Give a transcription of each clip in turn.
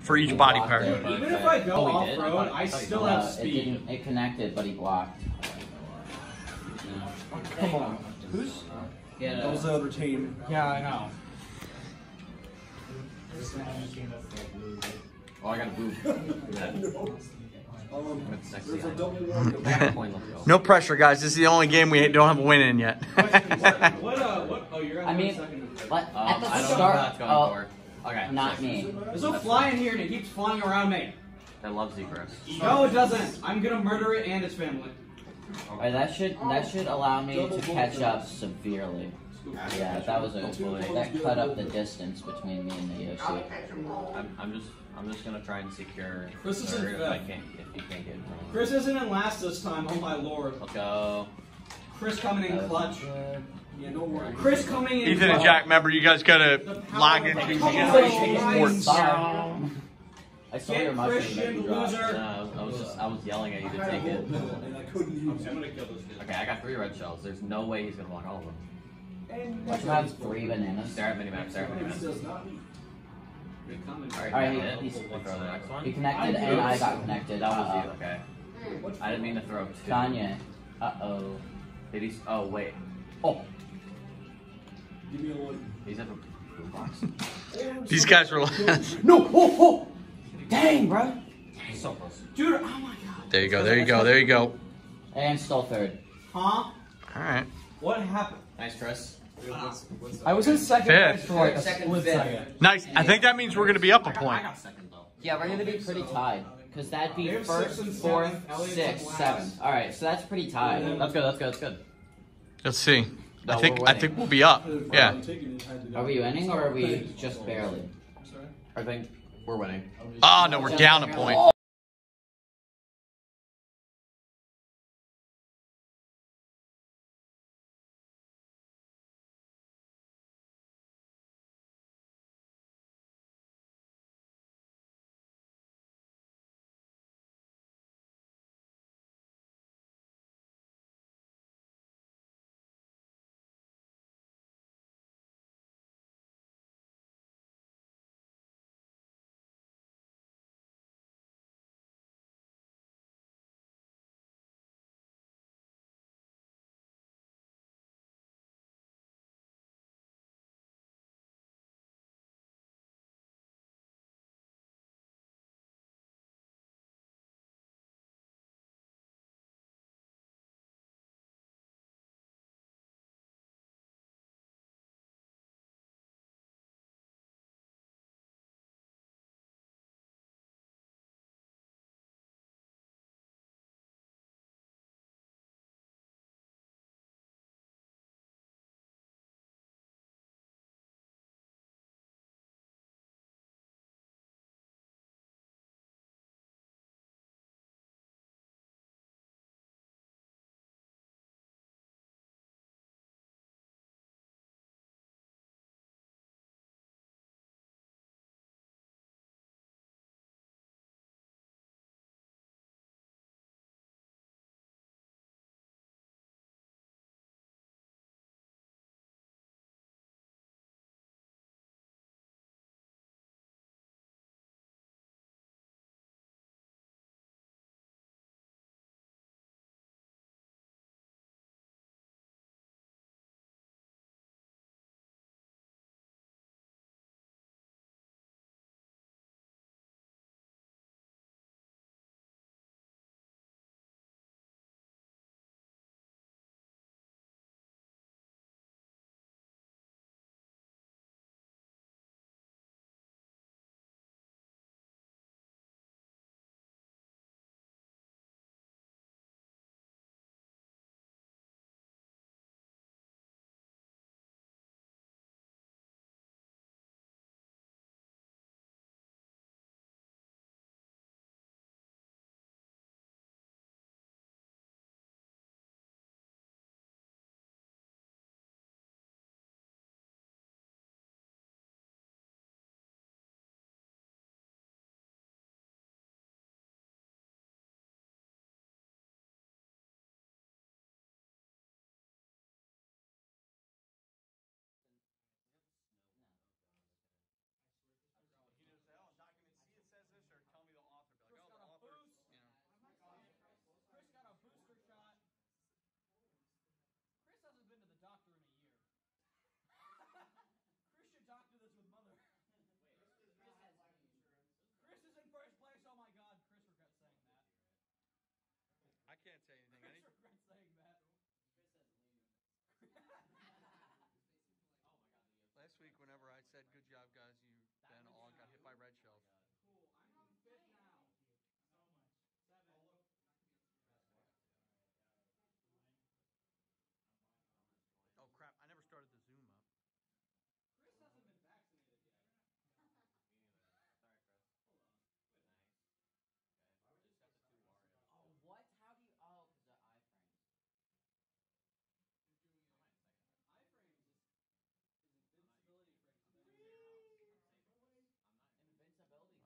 for each body part. Even if I go off-road, I still have speed. It connected, but he blocked. Come on. Who's? Yeah, That was the other team. Yeah, I know. Oh, I got a boob. No pressure, guys. This is the only game we don't have a win in yet. Oh, you're at I mean, at the I don't know start, what that's going for. Okay. Not me. There's a fly in here and it keeps flying around me. I love Zebras. No, it doesn't. I'm gonna murder it and its family. Alright, that should allow me to catch up severely. Yeah, that was that cut up the distance between me and the Yoshi. I'm just gonna try and secure Chris is third in if fifth. you can't get me. Chris isn't in last this time. Oh my lord. Let's go. Chris coming in clutch. Yeah, don't worry. Chris coming in. Ethan and Jack, remember you guys gotta log into Generation Sports. I saw your mushroom that you dropped. I was yelling at you to take it. Okay, I got 3 red shells. There's no way he's gonna block all of them. Mushroom has 3 bananas. Stare at minimap, stare at minimap. Alright, We'll throw the next one. he connected and I got connected. That was you, okay. I didn't mean to throw 2. Kanye. Uh-oh. Did he? Oh, wait. Oh. Give me a one. He's at a blue box. These guys were No! Oh! Dang, bro! So close. Dude, oh my god. There you go, there you go, there you go. And still third. Huh? Alright. What happened? Nice, Chris. I was in second Fifth. place for like a split second. Nice. I think that means we're gonna be up a I point. got second, though. Yeah, we're gonna be pretty tied. Because that'd be They have first, 6 and 4th, 7th, 6th, last. 7th. Alright, so that's pretty tied. That's good, that's good, that's good. Let's see. No, I we're think winning. we'll be up. Yeah. Are we winning or are we just barely? I think we're winning. Oh no, we're down a point. can't say anything. Chris regrets saying that. Chris said leave. Oh my god. Last week, whenever I said good job, guys, you then all got hit by red shells. Cool. I'm on 5th now. So much. 7. Oh crap! I never started the Zoom up. Chris hasn't been vaccinated yet. Me neither. Sorry, Chris. Hold on. Wait a minute. Thanks. Okay. Just got the 2 Warriors. Oh, what? How do you? Oh, because they're iframes. You're doing it. I might second it. Iframes is invincibility frames. I'm saving this. I'm not Invincibility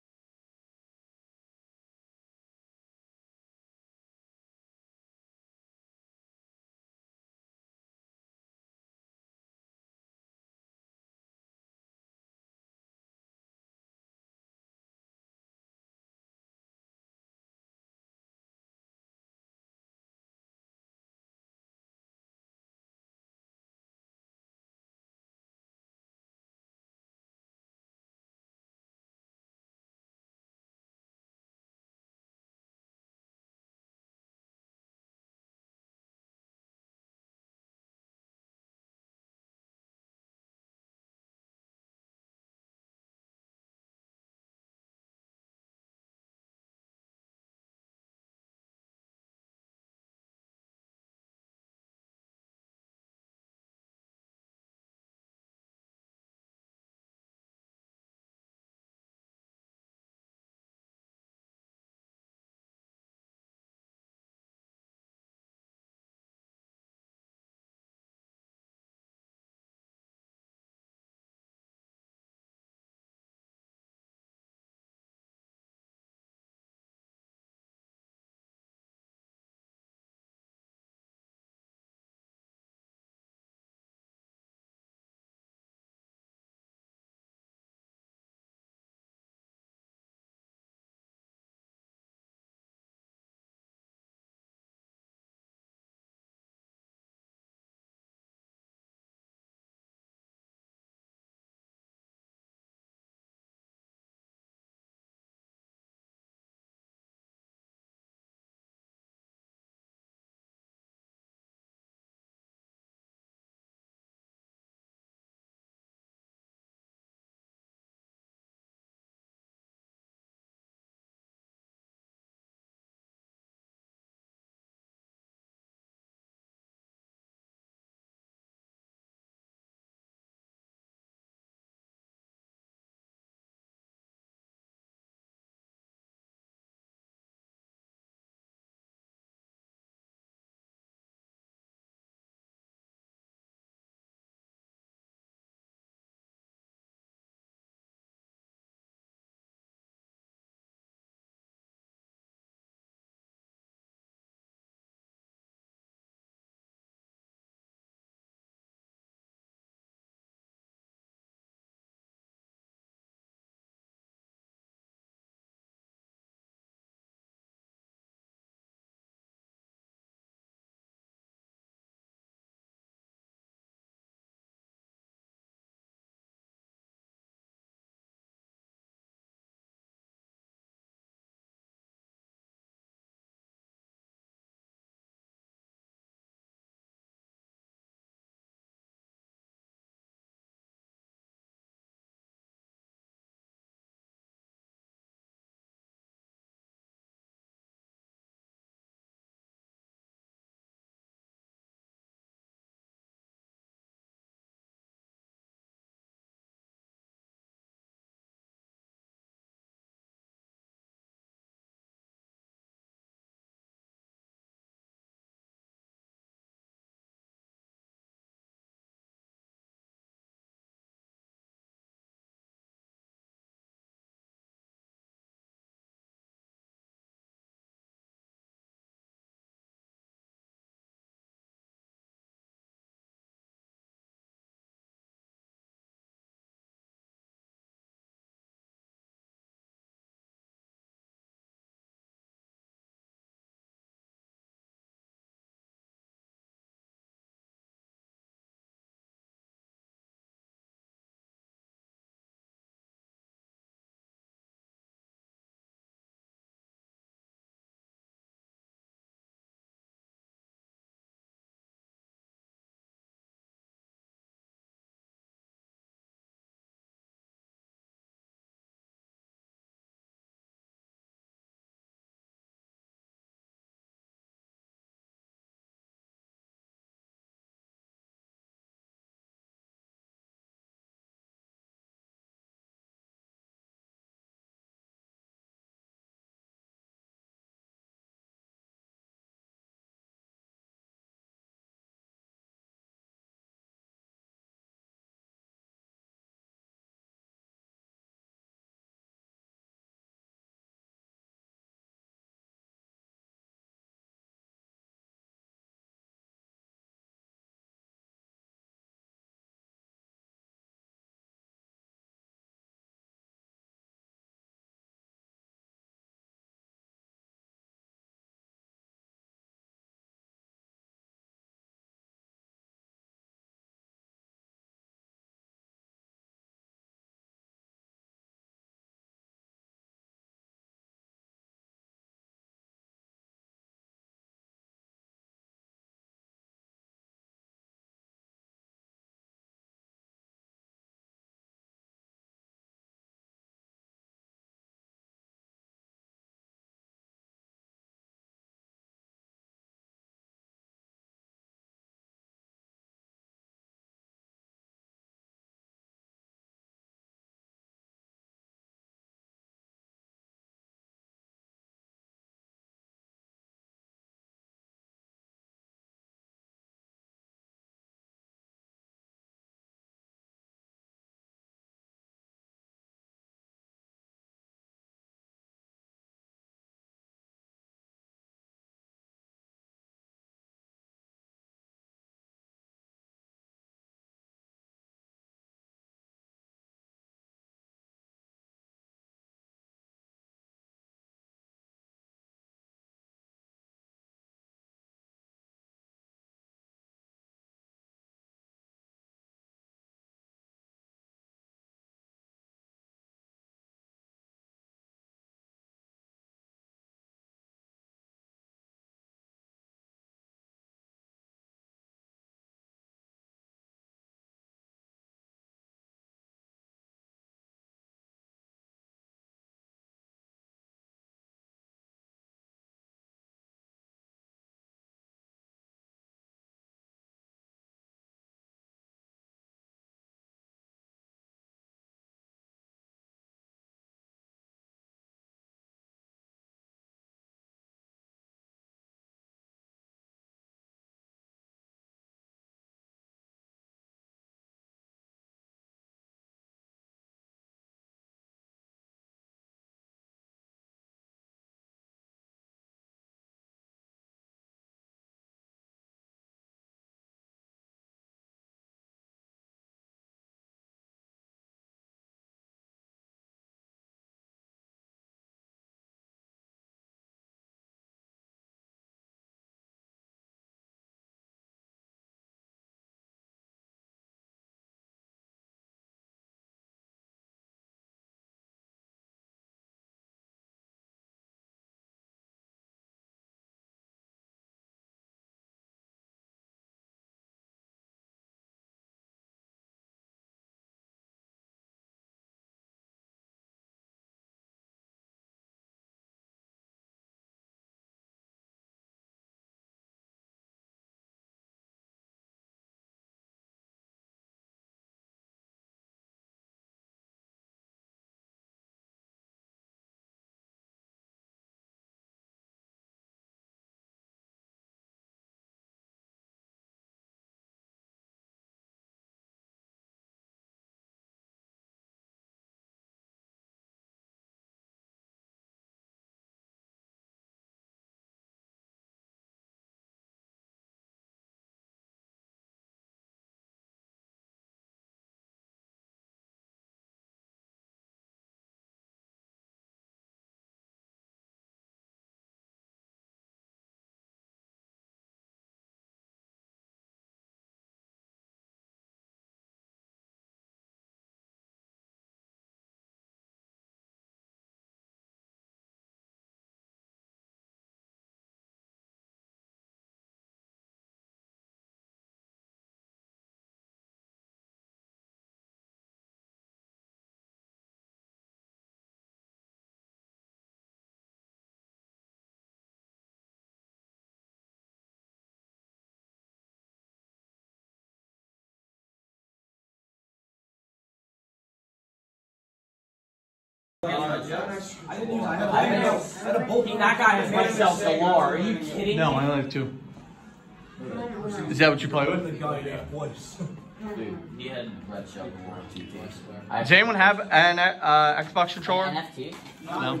That guy has red shells galore. Are you kidding No, me? I only have 2. Is that what you play with? Dude, he had red shell galore on TT. Does anyone have an Xbox controller? NFT? No.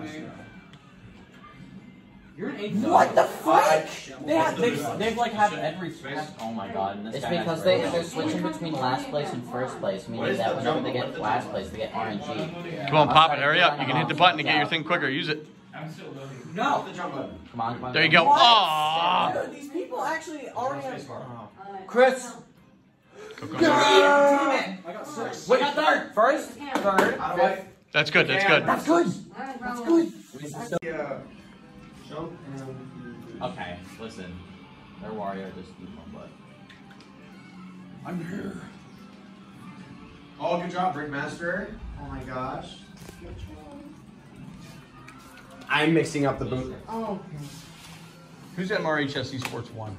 What the fuck? They've like have every. Oh my god! And this It's guy has because red they're shells. switching between last place and first place, meaning that whenever they get last place, they get RNG. Come on, pop it. Hurry up. You can hit the button to get your thing quicker. Use it. No. Come on, come on. There you go. Aww. Dude, these people actually already have. Chris! Go, go, go. Damn it! I got 6. We got third, first, third. That's good. That's good. That's good! That's good! Okay, listen. Their Wario just eat my butt. I'm here. Oh, good job, Brickmaster. Oh my gosh. I'm mixing up the boot. Oh, Who's at MRHS Esports 1?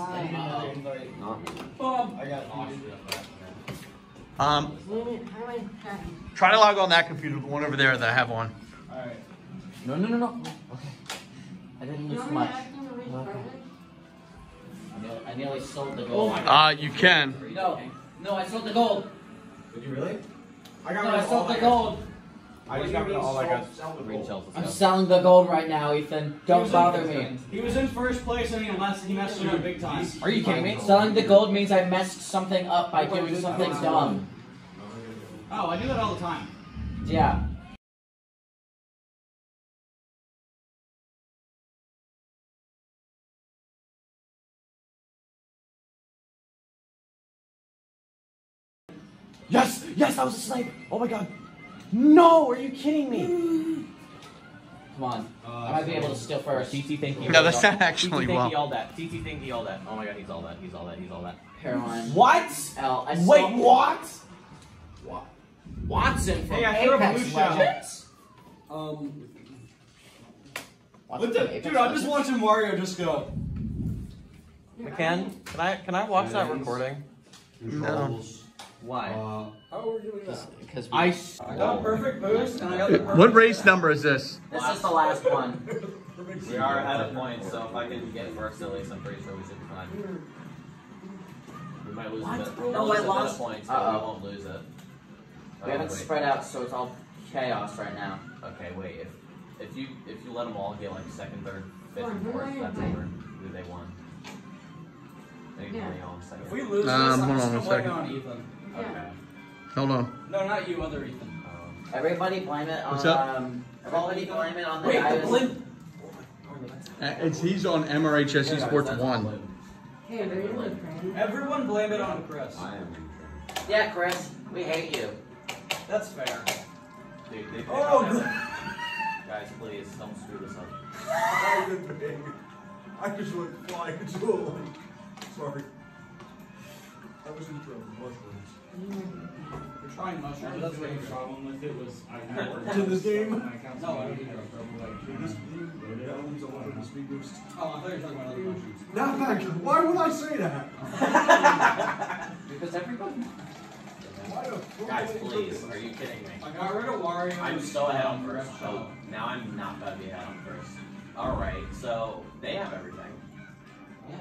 Try to log on that computer, the one over there that I have on. No. Okay. I didn't lose too much. I nearly sold the gold. You can. No, I sold the gold. Did you really? No, I sold the gold. I just got rid of all I got. Green shells. I'm selling the gold right now, Ethan. Don't bother me. He was in first place and he messed it up big time. Are you kidding me? Selling the gold means I messed something up by doing something dumb. Oh, I do that all the time. Yeah. Yes! Yes, that was a snipe! Oh my god. No! Are you kidding me? Come on. I might be able to steal first. TT think he No, that's not actually TT think he well. all that. TT think he all that. Oh my god, he's all that. He's all that. He's all that. Caroline. What? L. I Wait, sold what? Watson from Hey, I threw a Apex blue shell. Legends. What Watson the? from Apex Dude, I'm just Legends. watching Mario just go. McCann, can I watch that recording? No. Why? How are we doing that? Because I got a perfect boost and I got the perfect. What race number is this? this is the last one. We are ahead of points, so if I can get first at least, I'm pretty sure we should be fine. We might lose a bit. We'll No, lose I a bit lost. of points, but we won't lose it. We haven't wait. spread out, so it's all chaos right now. Okay, wait. If you let them all get like second, third, fifth, and fourth, that's over. Who they won. Anybody on second? If we lose this, Hold I'm on just a gonna blame it second. on Ethan. Okay. Hold on. No, not you, other Ethan. Everybody blame it on. What's up? Everybody blame it on the Wait, guy the who's- blimp. He's on MRHS Esports 1. Everyone blame it on Chris. I am. Yeah, Chris, we hate you. That's fair. Dude, they Oh, guys, please don't screw this up. I just went flying into a lake. Sorry. I was in trouble. Mushrooms. We're trying mushrooms. That's what your problem with it was. To this game? No, I don't think This game, that one's all over the speed boost. Oh, I thought you were talking about other mushrooms. Not back. Why would I say that? Because everybody. Why the fuck Guys, would I please, do are you kidding me? I got rid of Wario. I'm so ahead on first. So now I'm not gonna be ahead on first. Alright, so they have everything. Yeah.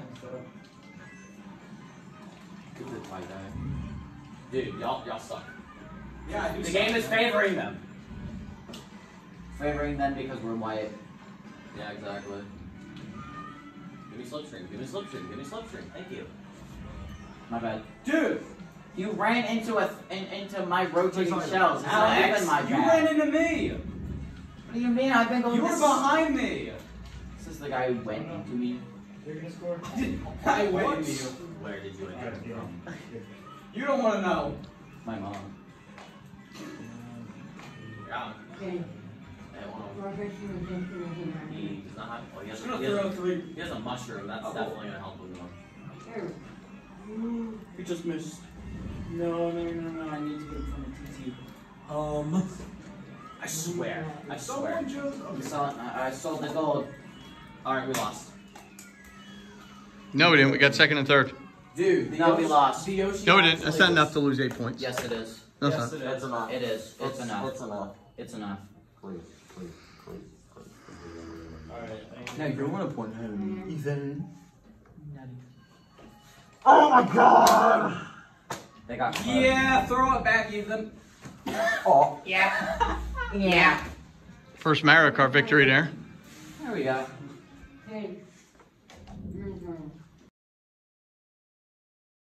Dude, y'all suck. Yeah, I do. The game is favoring them. Favoring them because we're white. Yeah, exactly. Give me slipstream, give me slipstream, give me slipstream. Thank you. My bad. Dude, You ran into into my rotating shells. It's not Alex, even my you bad. ran into me. What do you mean? I've been going. You were behind me. This is the guy who went into me. I went into you. Where did you enter from? You don't want to know. My mom. Yeah. Okay. He does not have. Oh, he has, I'm gonna he has, throw 3. he has a mushroom. That's definitely gonna help with one. You just missed. No. I need to get it from a TT. I swear. I swear. Someone just. I sold the gold. Alright, we lost. No, we didn't. We got second and third. Dude, No, we lost. The Yoshi No, we didn't. That's not enough to lose 8 points. Yes, it is. That's Yes, not. it is. It is. It's enough. It's enough. It's enough. Alright. Now you don't want to point at me. Ethan. Oh my god! They got cut. Yeah, throw it back, Ethan. Oh, yeah. Yeah. First Mario Kart victory there. There we go. Hey.